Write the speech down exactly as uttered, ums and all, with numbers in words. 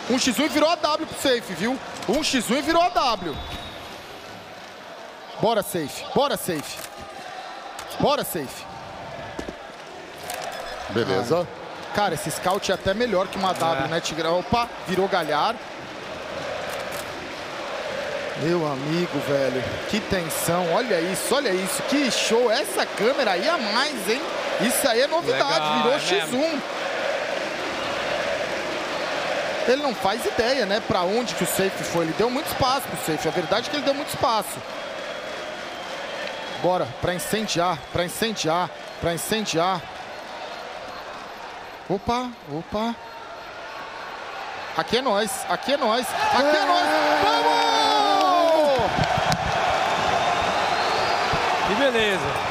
um por um e virou a W pro safe, viu? um por um e virou a W. Bora, safe. Bora, safe. Bora, safe. Beleza. Ah, cara, esse scout é até melhor que uma W, é. né, Tigrão? Opa, virou galhar. Meu amigo, velho. Que tensão. Olha isso, olha isso. Que show. Essa câmera aí a mais, hein? Isso aí é novidade. Legal, virou X um. Ele não faz ideia, né, pra onde que o safe foi. Ele deu muito espaço pro safe. A verdade é que ele deu muito espaço. Bora, pra incendiar, pra incendiar, pra incendiar. Opa, opa. Aqui é nós, aqui é nós, aqui é nós. Vamos! Que beleza.